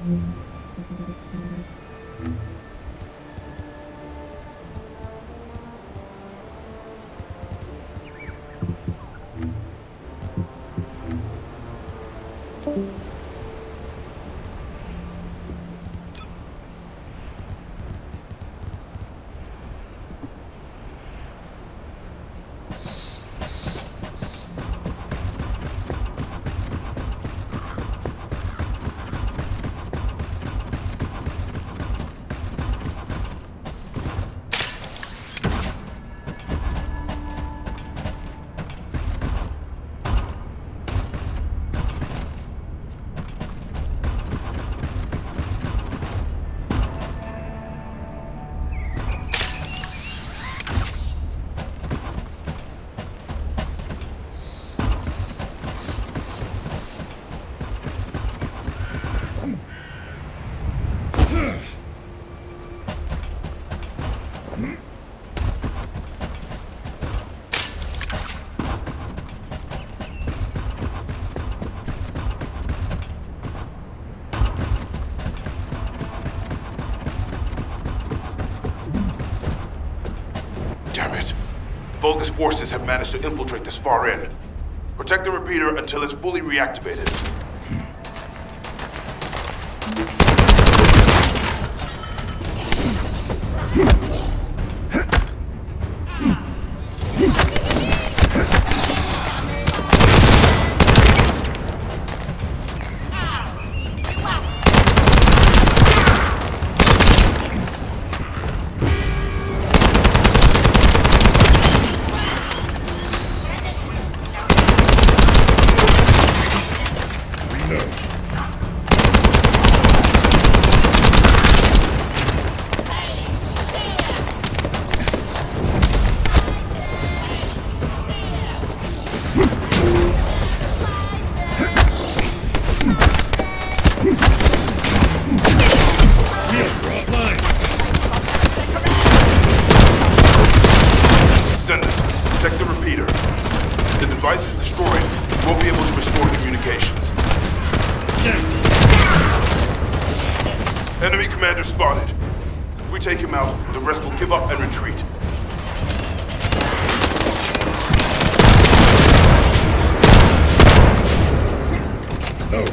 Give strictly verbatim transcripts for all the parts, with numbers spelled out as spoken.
Vulgus forces have managed to infiltrate this far in. Protect the repeater until it's fully reactivated. Enemy commander spotted. If we take him out, the rest will give up and retreat. No.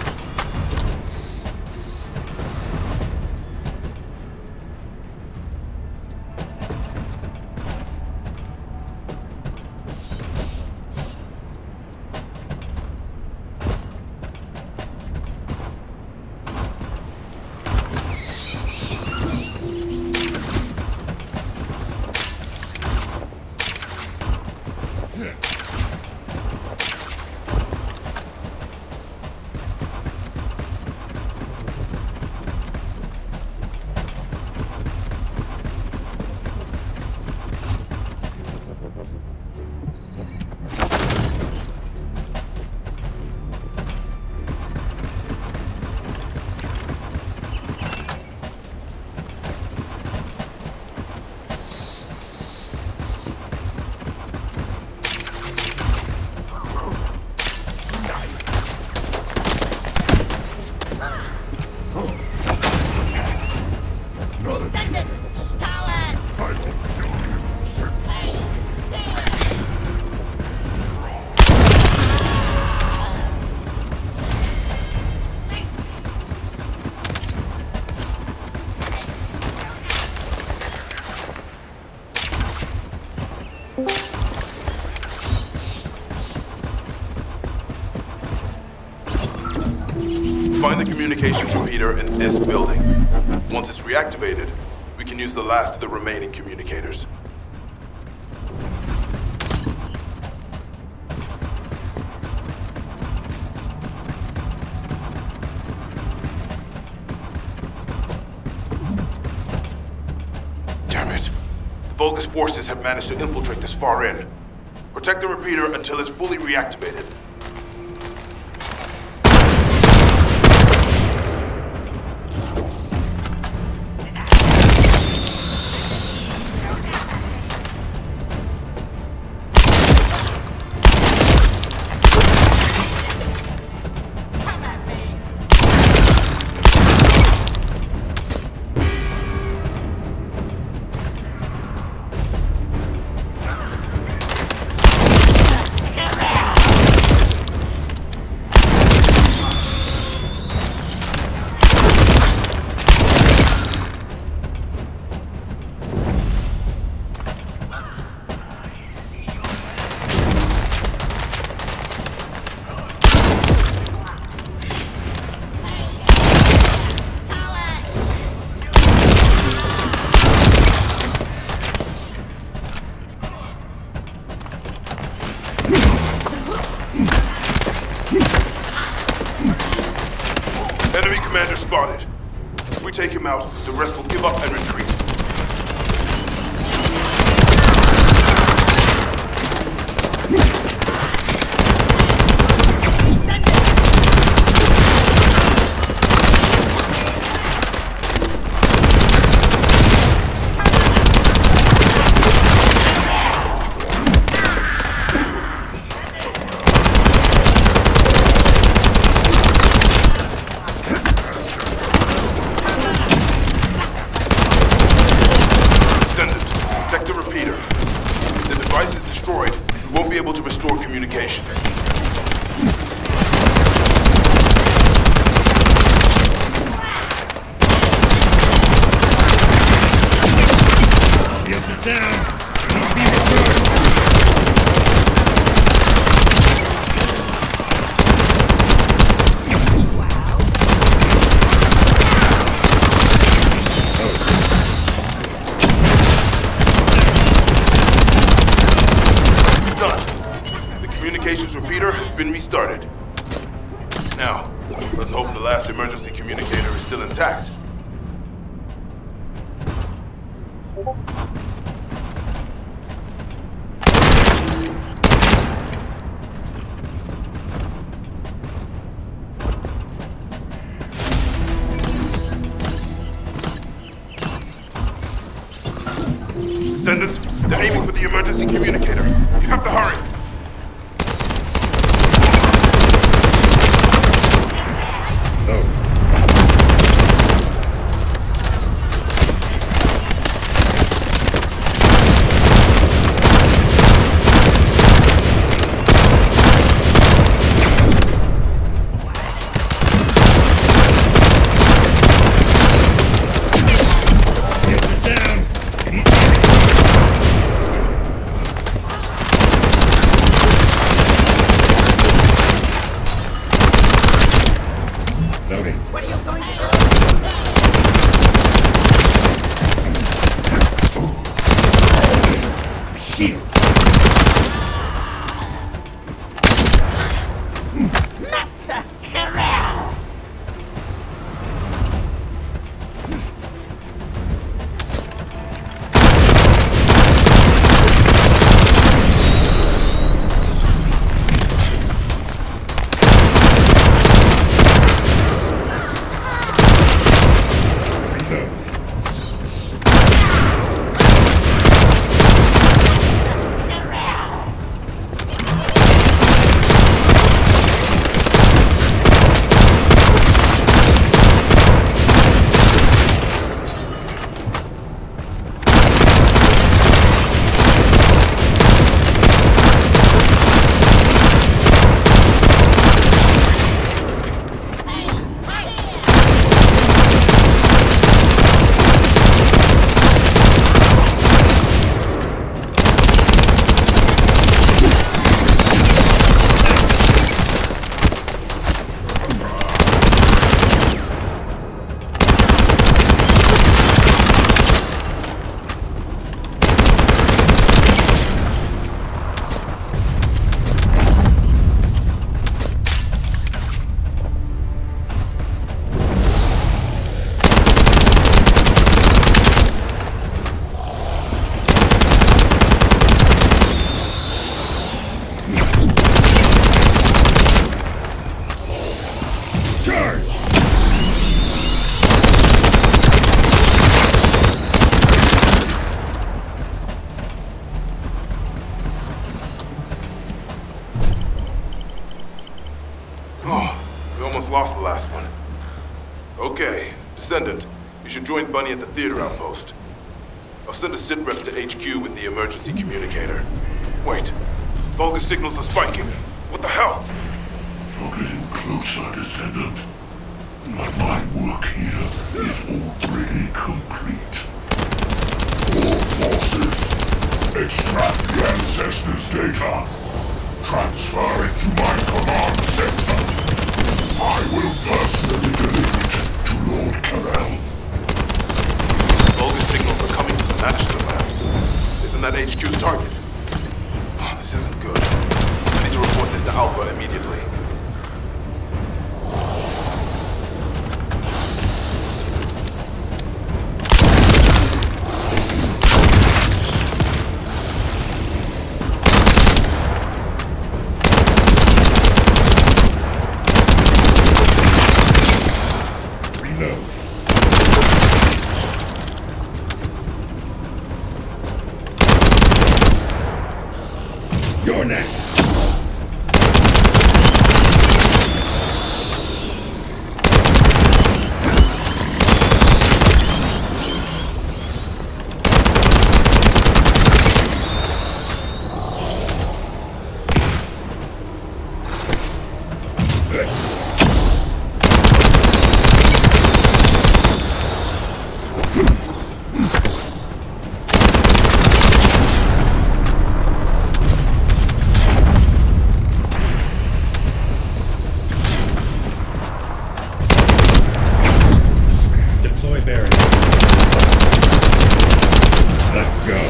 Find the communications repeater in this building. Once it's reactivated, we can use the last of the remaining communicators. Damn it. The Vulgus forces have managed to infiltrate this far in. Protect the repeater until it's fully reactivated. Commander spotted. If we take him out, the rest will give up and retreat. Descendants, they're aiming for the emergency communicator. You have to hurry. No. Lost the last one. Okay, Descendant, you should join Bunny at the theater outpost. I'll send a sit rep to H Q with the emergency communicator. Wait, Vulgus signals are spiking. What the hell? You're getting closer, Descendant. But my work here is already complete. All forces, extract the Ancestors' data. Transfer it to my command center. I will personally deliver it to Lord Karel. Vulgus signals are coming from the Magister lab. Isn't that H Q's target? Oh, this isn't good. I need to report this to Alpha immediately. Deploy barrier. Let's go.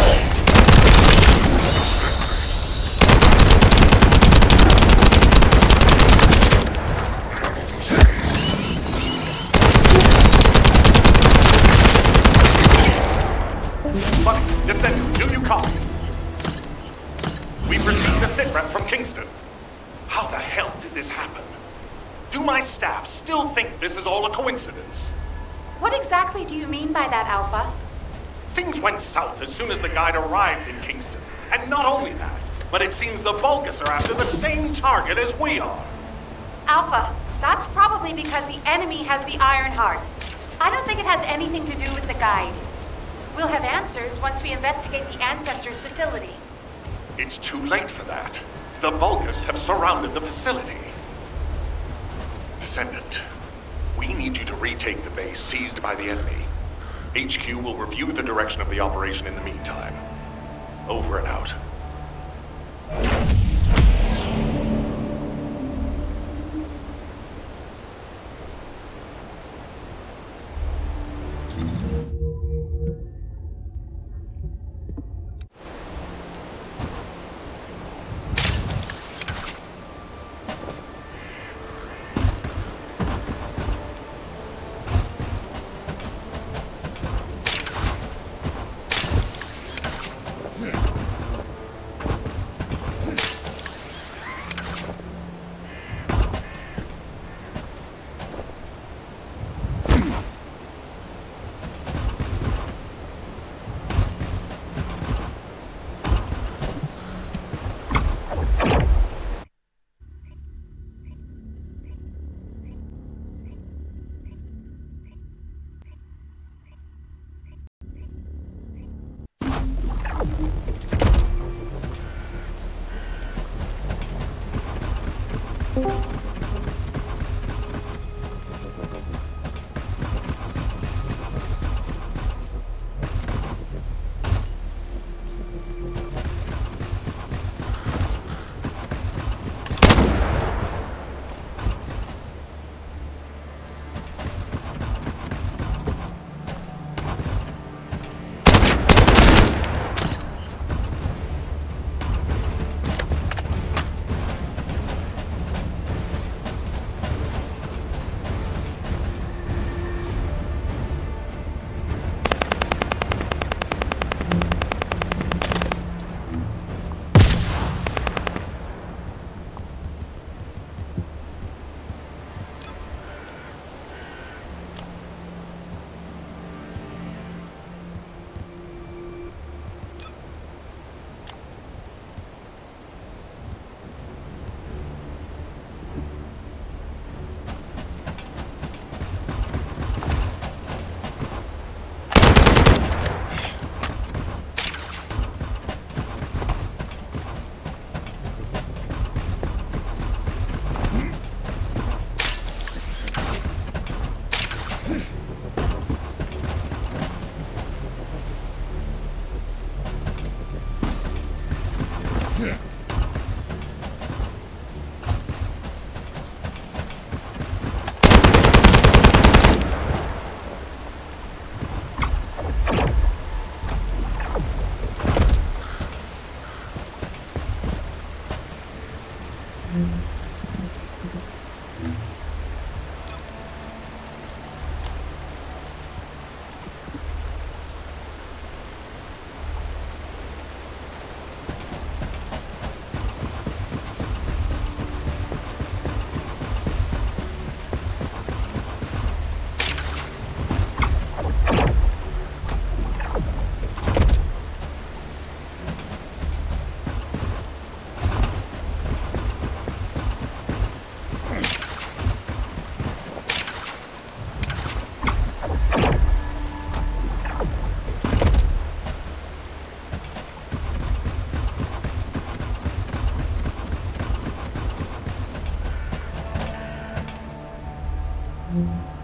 Bunny, Descendant, do you copy? We've received a sitrep from Kingston. How the hell did this happen? Do my staff still think this is all a coincidence? What exactly do you mean by that, Alpha? Things went south as soon as the guide arrived in Kingston. And not only that, but it seems the Vulgus are after the same target as we are. Alpha, that's probably because the enemy has the Iron Heart. I don't think it has anything to do with the guide. We'll have answers once we investigate the Ancestors' facility. It's too late for that. The Vulgus have surrounded the facility. Descendant, we need you to retake the base seized by the enemy. H Q will review the direction of the operation in the meantime. Over and out. Yes.